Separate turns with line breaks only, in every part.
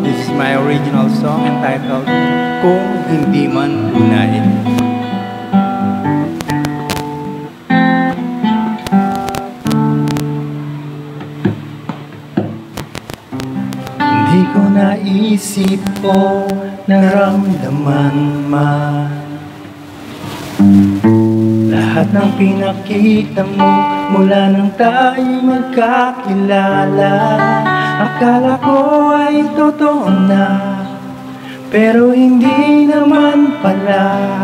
This is my original song entitled Kung Hindi Man Tunay. Hindi ko naisip o naramdaman man lahat ng pinakita mo mula nang tayo magkakilala. Akala ko ay totoo na, pero hindi naman pala.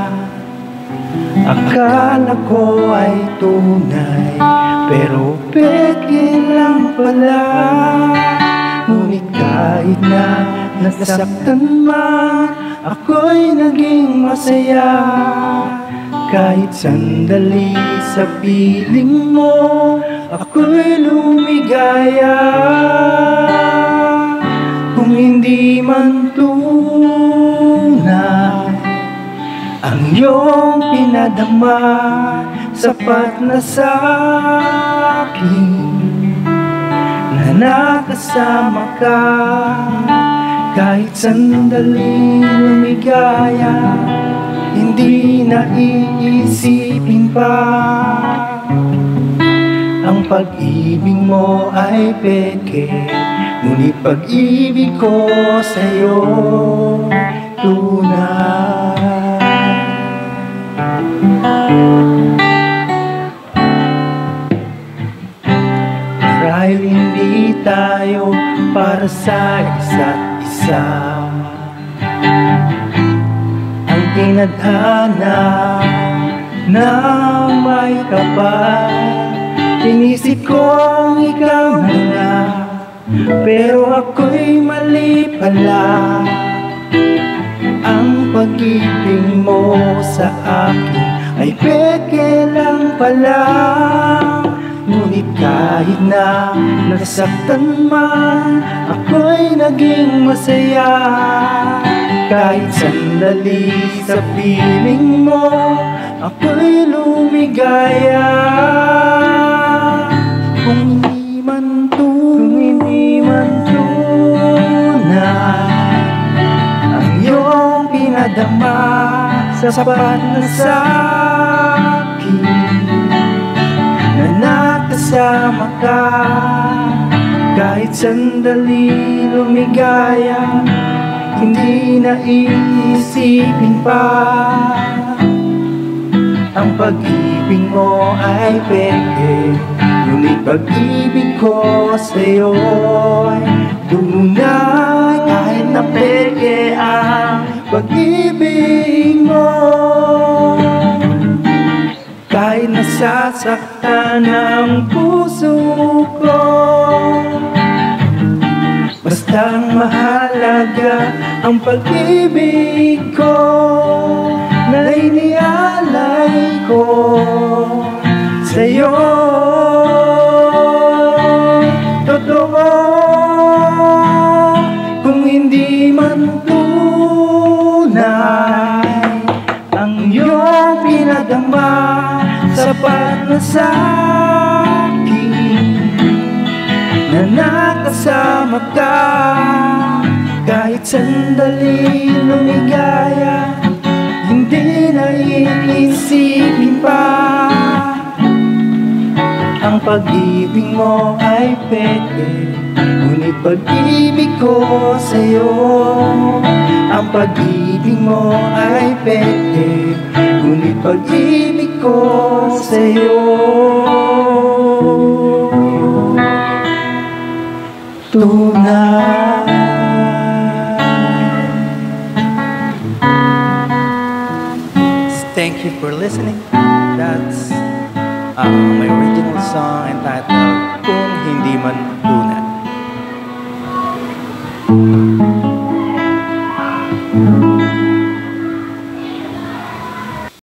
Akala ko ay tunay, pero peke lang pala. Ngunit kahit na nasaktan man, ako'y naging masaya. Kahit sandali sa piling mo, ako'y lumigaya. Kung hindi man tunay ang iyong pinadama, sapat na sa akin na nakasama ka. Kahit sandali lumigaya, hindi na iisipin pa. Ang pag-ibig mo ay peke, ngunit pag-ibig ko sa'yo tunay. Marahil hindi tayo para sa isa't isa, ang tinadhana na may kapal. Inisip kong ikaw na nga, pero ako'y mali pala. Ang pag-ibig mo sa akin ay peke lang pala. Ngunit kahit na nasaktan man, ako'y naging masaya. Kahit sandali sa piling mo, ako'y lumigaya. Kung hindi man tunay ang iyong pinadama, sapat na sa akin na nakasama ka. Kahit sandali lumigaya, hindi na iisipin pa. Ang pag-ibig mo ay peke, ngunit pag-ibig ko sa'yo ay tunay. Kahit na peke ang pag-ibig mo, kahit nasasaktan ang puso ko, bastang mahalaga ang pag-ibig ko na inialay ko sa'yo. Totoo, kung hindi man tunay ang iyong pinadama, sapat na sa akin na nakasama ka. Kahit sandali lumigaya, hindi na iisipin pa. Ang pag-ibig mo ay peke, ngunit pag-ibig ko sa'yo. Ang pag-ibig mo ay peke, ngunit pag-ibig ko sa'yo tunay. Thank you for listening. That's my original song entitled Kung Hindi Man Tunay.